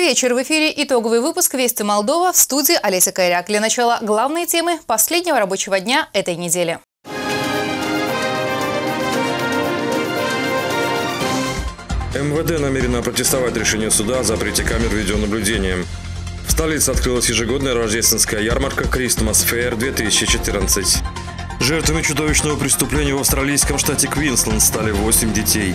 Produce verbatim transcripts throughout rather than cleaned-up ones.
Добрый вечер. В эфире итоговый выпуск «Вести Молдова», в студии Олеся Кайряк. Для начала главные темы последнего рабочего дня этой недели. эм вэ дэ намерено протестовать решение суда о запрете камер видеонаблюдения. В столице открылась ежегодная рождественская ярмарка «Christmas Fair две тысячи четырнадцать». Жертвами чудовищного преступления в австралийском штате Квинсленд стали восемь детей.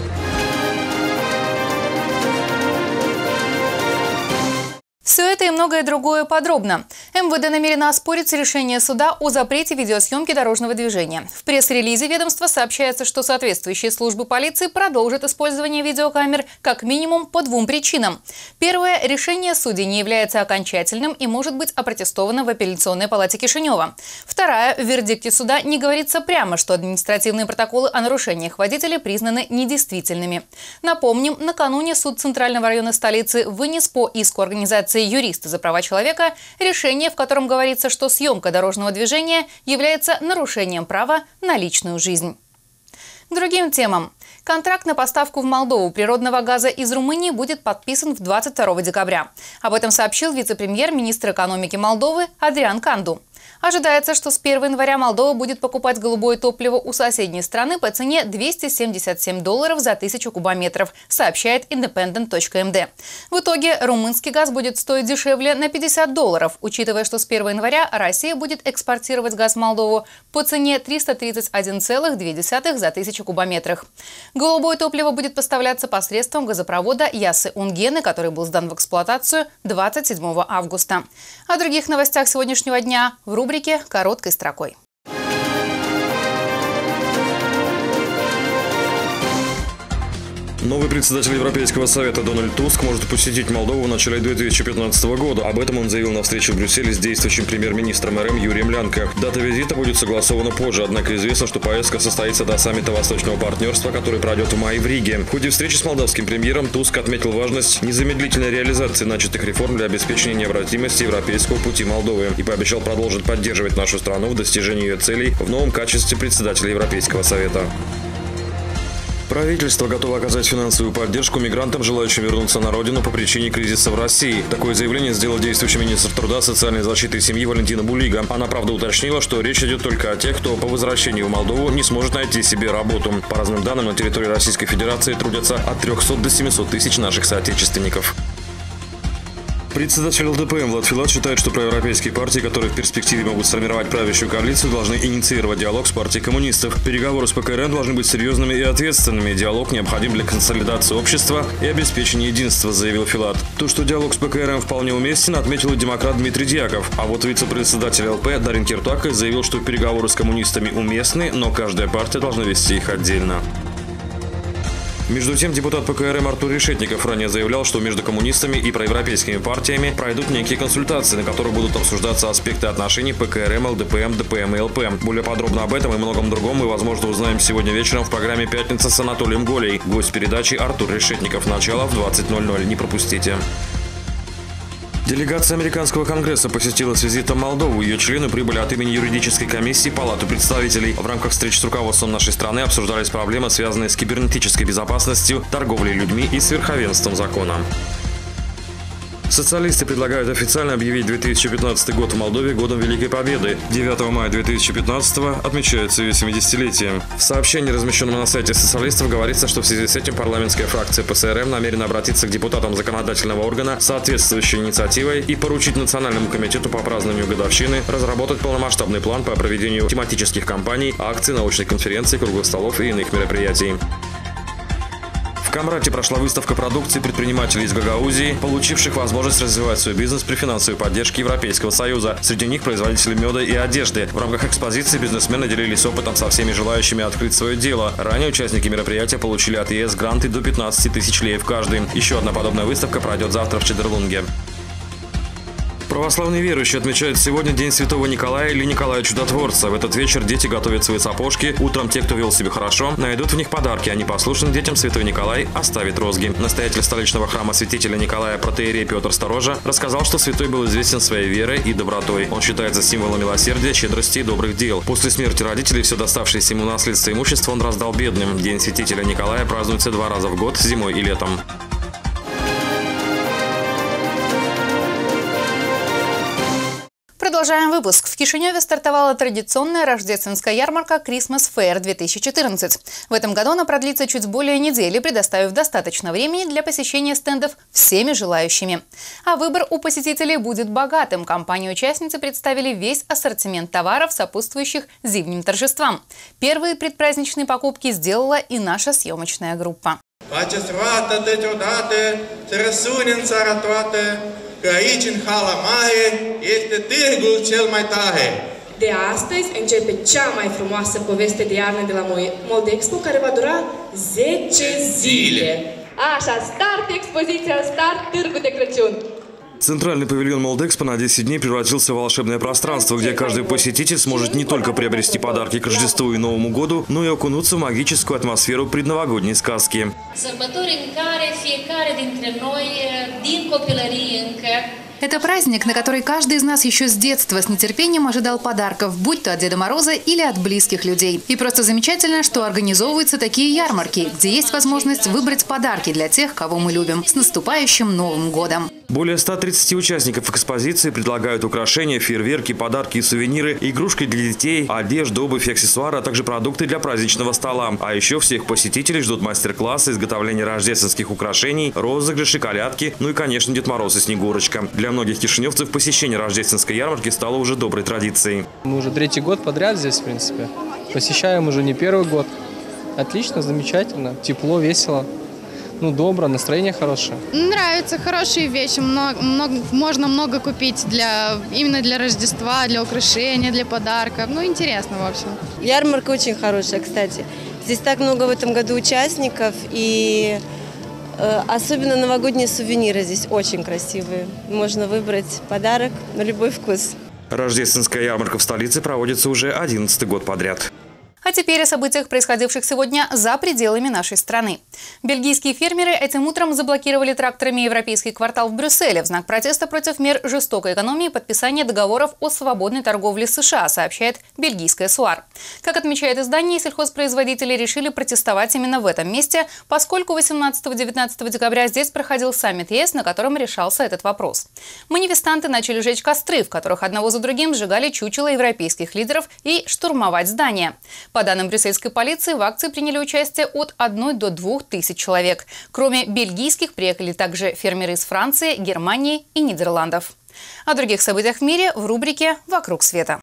Все это и многое другое подробно. эм вэ дэ намерено оспорить решение суда о запрете видеосъемки дорожного движения. В пресс-релизе ведомства сообщается, что соответствующие службы полиции продолжат использование видеокамер как минимум по двум причинам. Первое. Решение судей не является окончательным и может быть опротестовано в апелляционной палате Кишинева. Вторая. В вердикте суда не говорится прямо, что административные протоколы о нарушениях водителя признаны недействительными. Напомним, накануне суд Центрального района столицы вынес по иску организации «Юристы за права человека» решение, в котором говорится, что съемка дорожного движения является нарушением права на личную жизнь. К другим темам. Контракт на поставку в Молдову природного газа из Румынии будет подписан в двадцать второго декабря. Об этом сообщил вице-премьер, министр экономики Молдовы Адриан Канду. Ожидается, что с первого января Молдова будет покупать голубое топливо у соседней страны по цене двести семьдесят семь долларов за тысячу кубометров, сообщает индепендент точка эм дэ. В итоге румынский газ будет стоить дешевле на пятьдесят долларов, учитывая, что с первого января Россия будет экспортировать газ в Молдову по цене триста тридцать один целых две десятых за тысячу кубометров. Голубое топливо будет поставляться посредством газопровода Яссы-Унгены, который был сдан в эксплуатацию двадцать седьмого августа. О других новостях сегодняшнего дня в рубрике «Короткой строкой». Новый председатель Европейского совета Дональд Туск может посетить Молдову в начале две тысячи пятнадцатого года. Об этом он заявил на встрече в Брюсселе с действующим премьер-министром эр эм Юрием Лянко. Дата визита будет согласована позже, однако известно, что поездка состоится до саммита Восточного партнерства, который пройдет в мае в Риге. В ходе встречи с молдавским премьером Туск отметил важность незамедлительной реализации начатых реформ для обеспечения необратимости европейского пути Молдовы и пообещал продолжить поддерживать нашу страну в достижении ее целей в новом качестве председателя Европейского совета. Правительство готово оказать финансовую поддержку мигрантам, желающим вернуться на родину по причине кризиса в России. Такое заявление сделал действующий министр труда, социальной защиты и семьи Валентина Булига. Она, правда, уточнила, что речь идет только о тех, кто по возвращении в Молдову не сможет найти себе работу. По разным данным, на территории Российской Федерации трудятся от трёхсот до семисот тысяч наших соотечественников. Председатель эл дэ пэ эм Влад Филат считает, что проевропейские партии, которые в перспективе могут сформировать правящую коалицию, должны инициировать диалог с партией коммунистов. Переговоры с пэ ка эр эм должны быть серьезными и ответственными. Диалог необходим для консолидации общества и обеспечения единства, заявил Филат. То, что диалог с пэ ка эр эм вполне уместен, отметил и демократ Дмитрий Дьяков. А вот вице-председатель эл пэ Дарин Киртуака заявил, что переговоры с коммунистами уместны, но каждая партия должна вести их отдельно. Между тем, депутат пэ ка эр эм Артур Решетников ранее заявлял, что между коммунистами и проевропейскими партиями пройдут некие консультации, на которых будут обсуждаться аспекты отношений пэ ка эр эм, эл дэ пэ эм, дэ пэ эм и эл пэ. Более подробно об этом и многом другом мы, возможно, узнаем сегодня вечером в программе «Пятница» с Анатолием Голей. Гость передачи Артур Решетников. Начало в двадцать ноль ноль. Не пропустите. Делегация Американского конгресса посетила с визитом Молдову. Ее члены прибыли от имени юридической комиссии Палаты представителей. В рамках встреч с руководством нашей страны обсуждались проблемы, связанные с кибернетической безопасностью, торговлей людьми и с верховенством закона. Социалисты предлагают официально объявить две тысячи пятнадцатый год в Молдове годом Великой Победы. девятого мая две тысячи пятнадцатого отмечается ее семидесятилетие. В сообщении, размещенном на сайте социалистов, говорится, что в связи с этим парламентская фракция пэ эс эр эм намерена обратиться к депутатам законодательного органа с соответствующей инициативой и поручить Национальному комитету по празднованию годовщины разработать полномасштабный план по проведению тематических кампаний, акций, научных конференций, круглых столов и иных мероприятий. В Камрате прошла выставка продукции предпринимателей из Гагаузии, получивших возможность развивать свой бизнес при финансовой поддержке Европейского Союза. Среди них производители меда и одежды. В рамках экспозиции бизнесмены делились опытом со всеми желающими открыть свое дело. Ранее участники мероприятия получили от е эс гранты до пятнадцати тысяч леев каждый. Еще одна подобная выставка пройдет завтра в Чедерлунге. Православные верующие отмечают сегодня День Святого Николая или Николая Чудотворца. В этот вечер дети готовят свои сапожки. Утром те, кто вел себя хорошо, найдут в них подарки, а непослушным детям Святой Николай оставит розги. Настоятель столичного храма святителя Николая протоиерей Петр Сторожа рассказал, что святой был известен своей верой и добротой. Он считается символом милосердия, щедрости и добрых дел. После смерти родителей все доставшееся ему наследство и имущество он раздал бедным. День святителя Николая празднуется два раза в год, зимой и летом. Продолжаем выпуск. В Кишиневе стартовала традиционная рождественская ярмарка Christmas Fair две тысячи четырнадцать. В этом году она продлится чуть более недели, предоставив достаточно времени для посещения стендов всеми желающими. А выбор у посетителей будет богатым. Компании-участницы представили весь ассортимент товаров, сопутствующих зимним торжествам. Первые предпраздничные покупки сделала и наша съемочная группа. De astăzi începe cea mai frumoasă poveste de iarnă de la Moldexpo, care va dura zece zile. Așa, start expoziția, start Târgu de Crăciun. Центральный павильон Молдэкспо на десять дней превратился в волшебное пространство, где каждый посетитель сможет не только приобрести подарки к Рождеству и Новому году, но и окунуться в магическую атмосферу предновогодней сказки. Это праздник, на который каждый из нас еще с детства с нетерпением ожидал подарков, будь то от Деда Мороза или от близких людей. И просто замечательно, что организовываются такие ярмарки, где есть возможность выбрать подарки для тех, кого мы любим. С наступающим Новым годом! Более ста тридцати участников экспозиции предлагают украшения, фейерверки, подарки и сувениры, игрушки для детей, одежду, обувь и аксессуары, а также продукты для праздничного стола. А еще всех посетителей ждут мастер-классы, изготовления рождественских украшений, розыгрыши, колядки, ну и, конечно, Дед Мороз и Снегурочка. Для многих кишиневцев посещение рождественской ярмарки стало уже доброй традицией. Мы уже третий год подряд здесь, в принципе. Посещаем уже не первый год. Отлично, замечательно, тепло, весело. Ну, добро, настроение хорошее. Нравятся хорошие вещи, много, много, можно много купить для, именно для Рождества, для украшения, для подарков. Ну, интересно, в общем. Ярмарка очень хорошая, кстати. Здесь так много в этом году участников, и э, особенно новогодние сувениры здесь очень красивые. Можно выбрать подарок на любой вкус. Рождественская ярмарка в столице проводится уже одиннадцатый год подряд. А теперь о событиях, происходивших сегодня за пределами нашей страны. Бельгийские фермеры этим утром заблокировали тракторами европейский квартал в Брюсселе в знак протеста против мер жестокой экономии и подписания договоров о свободной торговле с США, сообщает бельгийская СУАР. Как отмечает издание, сельхозпроизводители решили протестовать именно в этом месте, поскольку восемнадцатого-девятнадцатого декабря здесь проходил саммит ЕС, на котором решался этот вопрос. Манифестанты начали жечь костры, в которых одного за другим сжигали чучела европейских лидеров, и штурмовать здания. По данным брюссельской полиции, в акции приняли участие от одной до двух тысяч человек. Кроме бельгийских, приехали также фермеры из Франции, Германии и Нидерландов. О других событиях в мире в рубрике «Вокруг света».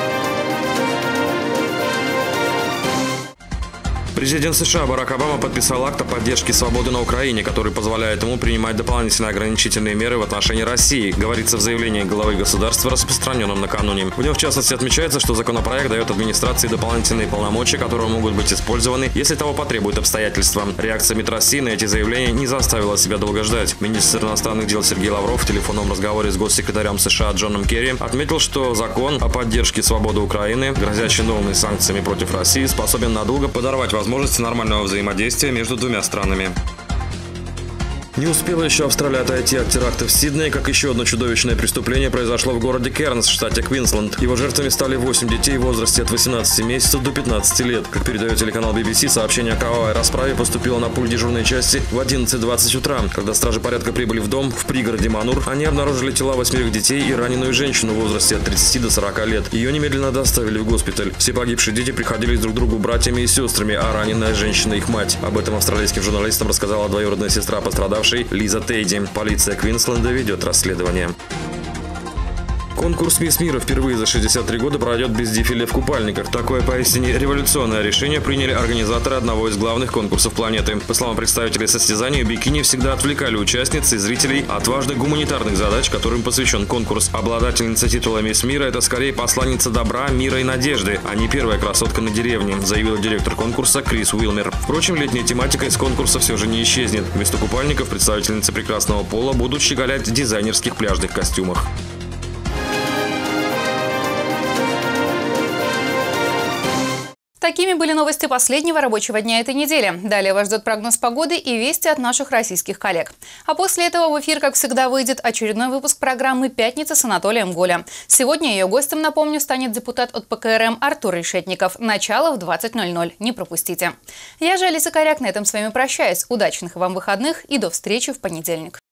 Президент США Барак Обама подписал акт о поддержке свободы на Украине, который позволяет ему принимать дополнительные ограничительные меры в отношении России, говорится в заявлении главы государства, распространенном накануне. В нем, в частности, отмечается, что законопроект дает администрации дополнительные полномочия, которые могут быть использованы, если того потребуют обстоятельства. Реакция МИД России на эти заявления не заставила себя долго ждать. Министр иностранных дел Сергей Лавров в телефонном разговоре с госсекретарем США Джоном Керри отметил, что закон о поддержке свободы Украины, грозящий новыми санкциями против России, способен надолго подорвать возможности возможности нормального взаимодействия между двумя странами. Не успела еще Австралия отойти от теракта в Сиднее, как еще одно чудовищное преступление произошло в городе Кернс, в штате Квинсленд. Его жертвами стали восемь детей в возрасте от восемнадцати месяцев до пятнадцати лет. Как передает телеканал би би си, сообщение о кровавой расправе поступило на пульт дежурной части в одиннадцать двадцать утра. Когда стражи порядка прибыли в дом в пригороде Манур, они обнаружили тела восьмерых детей и раненую женщину в возрасте от тридцати до сорока лет. Ее немедленно доставили в госпиталь. Все погибшие дети приходились друг к другу братьями и сестрами, а раненая женщина их мать. Об этом австралийским журналистам рассказала двоюродная сестра пострадавшей Лиза Тейди. Полиция Квинсленда ведет расследование. Конкурс «Мисс Мира» впервые за шестьдесят три года пройдет без дефиле в купальниках. Такое поистине революционное решение приняли организаторы одного из главных конкурсов планеты. По словам представителей состязания, бикини всегда отвлекали участниц и зрителей от важных гуманитарных задач, которым посвящен конкурс. Обладательница титула «Мисс Мира» – это скорее посланница добра, мира и надежды, а не первая красотка на деревне, заявил директор конкурса Крис Уилмер. Впрочем, летняя тематика из конкурса все же не исчезнет. Вместо купальников представительницы прекрасного пола будут щеголять в дизайнерских пляжных костюмах. Такими были новости последнего рабочего дня этой недели. Далее вас ждет прогноз погоды и вести от наших российских коллег. А после этого в эфир, как всегда, выйдет очередной выпуск программы «Пятница» с Анатолием Голя. Сегодня ее гостем, напомню, станет депутат от ПКРМ Артур Решетников. Начало в двадцать ноль ноль. Не пропустите. Я же, Алиса Коряк, на этом с вами прощаюсь. Удачных вам выходных и до встречи в понедельник.